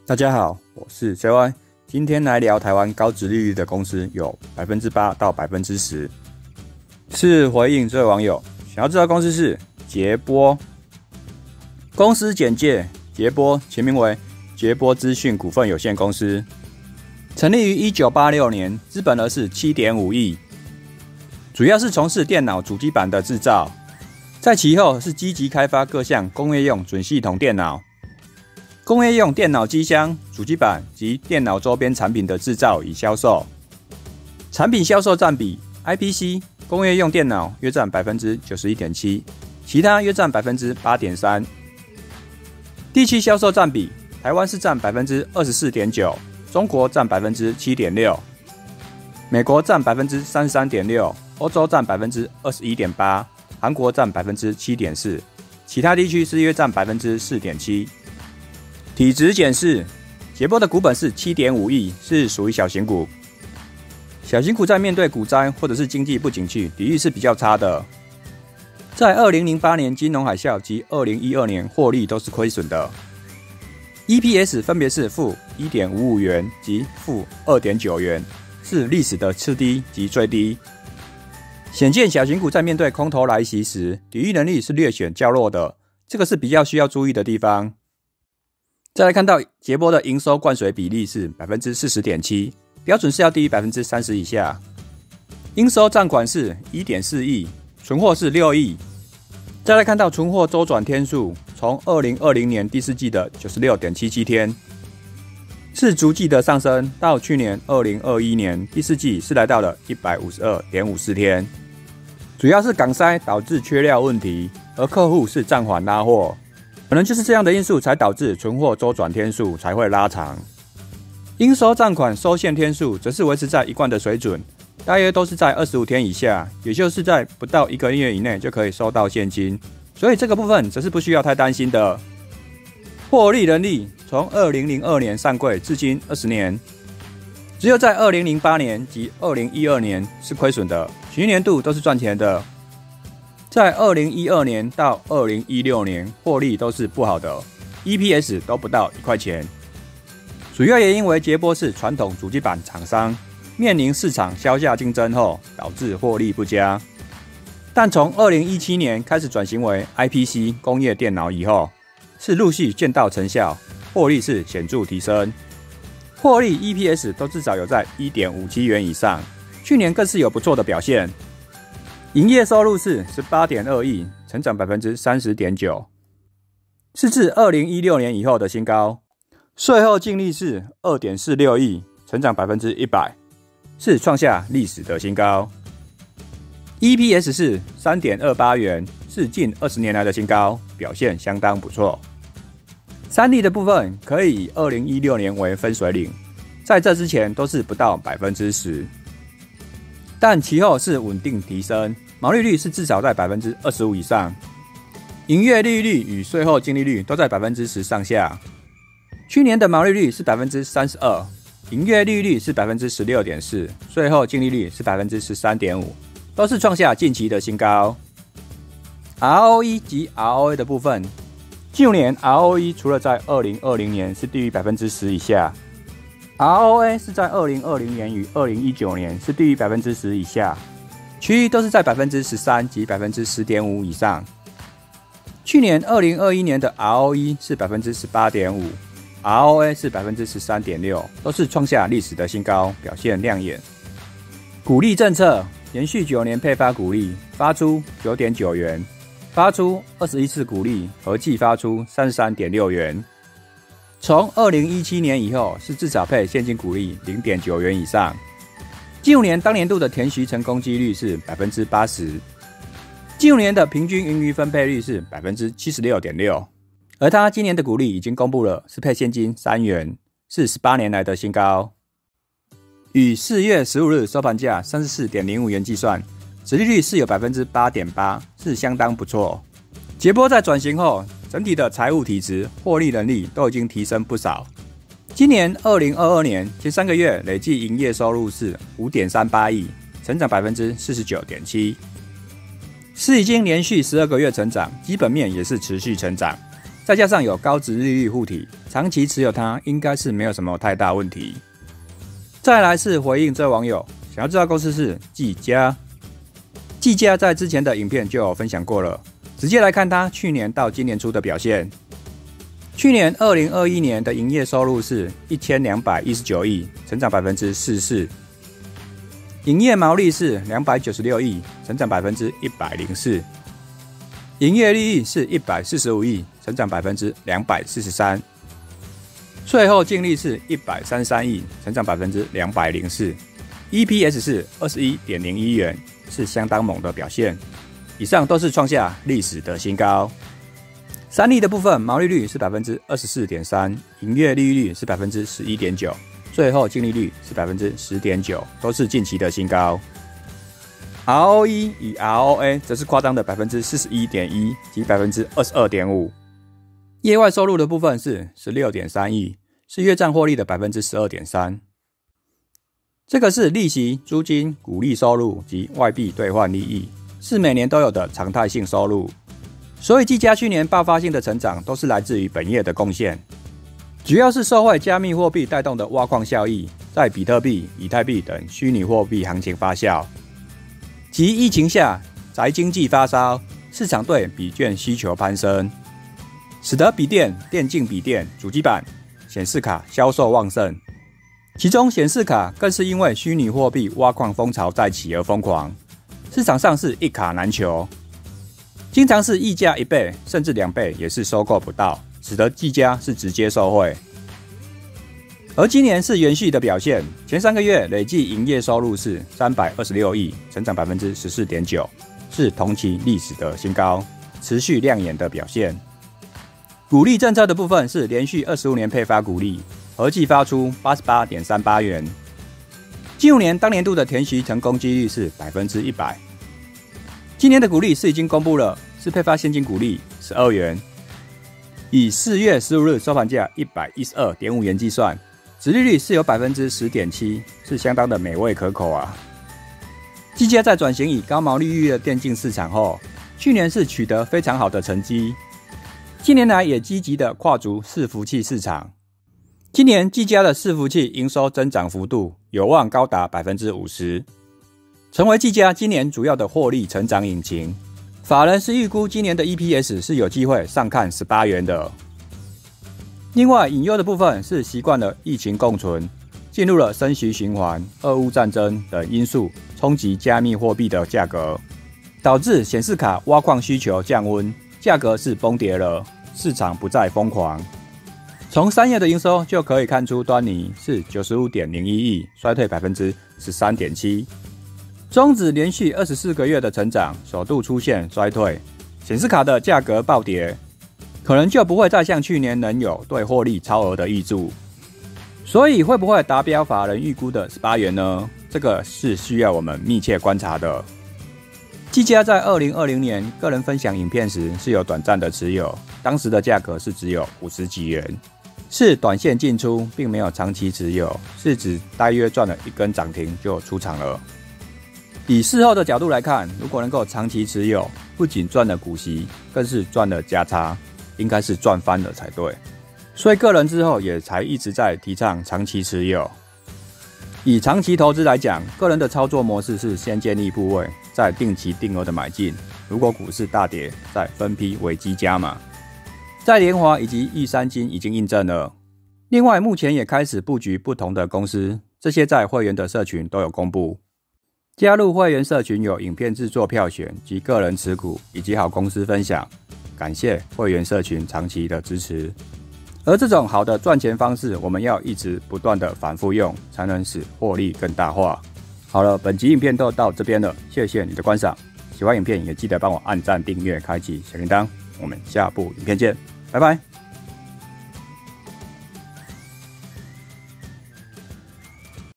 大家好，我是 JY， 今天来聊台湾高殖利率的公司有 8% 到 10%， 是回应这位网友想要知道公司是捷波。公司简介：捷波前名为捷波资讯股份有限公司，成立于1986年，资本额是 7.5 亿，主要是从事电脑主机板的制造，在其后是积极开发各项工业用准系统电脑、工业用电脑机箱、主机板及电脑周边产品的制造与销售。产品销售占比 ，IPC 工业用电脑约占 91.7%， 其他约占 8.3%。地区销售占比，台湾是占 24.9%， 中国占 7.6%， 美国占 33.6%， 欧洲占 21.8%， 韩国占 7.4%， 其他地区是约占 4.7%。体质检视：捷波的股本是 7.5 亿，是属于小型股。小型股在面对股灾或者是经济不景气，抵御是比较差的。在2008年金融海啸及2012年获利都是亏损的。EPS 分别是负 1.55 元及负 2.9 元，是历史的次低及最低。显见小型股在面对空头来袭时，抵御能力是略显较弱的，这个是比较需要注意的地方。再来看到捷波的营收灌水比例是 40.7%， 标准是要低于 30% 以下。应收账款是 1.4 亿，存货是6亿。再来看到存货周转天数，从2020年第四季的 96.77 天，是逐季的上升，到去年2021年第四季是来到了 152.54 天。主要是港塞导致缺料问题，而客户是暂缓拉货。可能就是这样的因素才导致存货周转天数才会拉长。应收账款收现天数则是维持在一贯的水准，大约都是在25天以下，也就是在不到1个月以内就可以收到现金，所以这个部分则是不需要太担心的。获利能力从2002年上柜至今20年，只有在2008年及2012年是亏损的，其余年度都是赚钱的。在2012年到2016年获利都是不好的， EPS 都不到1块钱。主要也因为捷波是传统主机板厂商，面临市场销价竞争后，导致获利不佳。但从2017年开始转型为 IPC 工业电脑以后，是陆续见到成效，获利是显著提升。获利 EPS 都至少有在 1.57 元以上，去年更是有不错的表现。营业收入是 18.2 亿，成长 30.9%， 是自2016年以后的新高。税后净利是 2.46 亿，成长 100%， 是创下历史的新高。EPS 是 3.28 元，是近20年来的新高，表现相当不错。3D 的部分可以以2016年为分水岭，在这之前都是不到 10%， 但其后是稳定提升，毛利率是至少在 25% 以上，营业利率与税后净利率都在 10% 上下。去年的毛利率是 32%， 营业利率是 16.4%， 税后净利率是 13.5%， 都是创下近期的新高。ROE 及 ROA 的部分，去年 ROE 除了在2020年是低于 10% 以下， ROA 是在2020年与2019年是低于 10% 以下，其余都是在 13% 及 10.5% 以上。去年2021年的 ROE 是 18.5%， ROA 是 13.6%， 都是创下历史的新高，表现亮眼。股利政策连续9年配发股利，发出 9.9 元，发出21次股利，合计发出 33.6 元。从2017年以后是至少配现金股利 0.9 元以上。近5年当年度的填息成功几率是 80%， 近5年的平均盈余分配率是 76.6%， 而他今年的股利已经公布了，是配现金3元，是18年来的新高。与4月15日收盘价 34.05 元计算，殖利率是有 8.8%， 是相当不错。捷波在转型后，整体的财务体质、获利能力都已经提升不少。今年2022年前3个月累计营业收入是 5.38 亿，成长 49.7%， 是已经连续12个月成长，基本面也是持续成长，再加上有高殖利率护体， 长期持有它应该是没有什么太大问题。再来是回应这位网友想要知道公司是技嘉。技嘉在之前的影片就有分享过了，直接来看它去年到今年初的表现。去年2021年的营业收入是1219亿，成长44%，营业毛利是296亿，成长104%，营业利益是145亿，成长243%，税后净利是133亿，成长204%， EPS 是21.01元，是相当猛的表现。以上都是创下历史的新高。三利的部分，毛利率是 24.3%， 营业利率是 11.9%， 税后净利率是 10.9%， 都是近期的新高。ROE 与 ROA 则是夸张的 41.1% 及 22.5%。业外收入的部分是 16.3亿，是月占获利的 12.3%。这个是利息、租金、股利收入及外币兑换利益，是每年都有的常态性收入。所以技嘉去年爆发性的成长都是来自于本业的贡献，主要是受惠加密货币带动的挖矿效益，在比特币、以太币等虚拟货币行情发酵，及疫情下宅经济发烧，市场对笔券需求攀升，使得笔电、电竞笔电、主机板、显示卡销售旺盛。其中显示卡更是因为虚拟货币挖矿风潮再起而疯狂，市场上是一卡难求，经常是溢价1倍甚至2倍也是收购不到，使得技嘉是直接受惠。而今年是延续的表现，前3个月累计营业收入是326亿，成长 14.9%， 是同期历史的新高，持续亮眼的表现。股利政策的部分是连续25年配发股利，合计发出 88.38 元。近5年当年度的填息成功几率是 100%。今年的股利是已经公布了，是配发现金股利12元，以4月15日收盘价 112.5 元计算，殖利率是有 10.7%， 是相当的美味可口啊。技嘉在转型以高毛利率的电竞市场后，去年是取得非常好的成绩，近年来也积极的跨足伺服器市场。今年技嘉的伺服器营收增长幅度有望高达 50%，成为技嘉今年主要的获利成长引擎。法人是预估今年的 EPS 是有机会上看18元的。另外隐忧的部分是习惯了疫情共存，进入了升息循环、俄乌战争等因素冲击加密货币的价格，导致显示卡挖矿需求降温，价格是崩跌了，市场不再疯狂。从3月的营收就可以看出端倪，是 95.01 亿，衰退 13.7%。中指连续24个月的成长，首度出现衰退，显示卡的价格暴跌，可能就不会再像去年能有对获利超额的挹注。所以会不会达标法人预估的18元呢？这个是需要我们密切观察的。技嘉在2020年个人分享影片时是有短暂的持有，当时的价格是只有50几元，是短线进出，并没有长期持有，是指大约赚了1根涨停就出场了。以事后的角度来看，如果能够长期持有，不仅赚了股息，更是赚了价差，应该是赚翻了才对。所以个人之后也才一直在提倡长期持有。以长期投资来讲，个人的操作模式是先建立部位，再定期定额的买进，如果股市大跌，再分批危机加码。在联华以及玉山金已经印证了。另外目前也开始布局不同的公司，这些在会员的社群都有公布。加入会员社群有影片制作票选及个人持股以及好公司分享，感谢会员社群长期的支持。而这种好的赚钱方式，我们要一直不断的反复用，才能使获利更大化。好了，本集影片都到这边了，谢谢你的观赏。喜欢影片也记得帮我按赞、订阅、开启小铃铛。我们下部影片见，拜拜。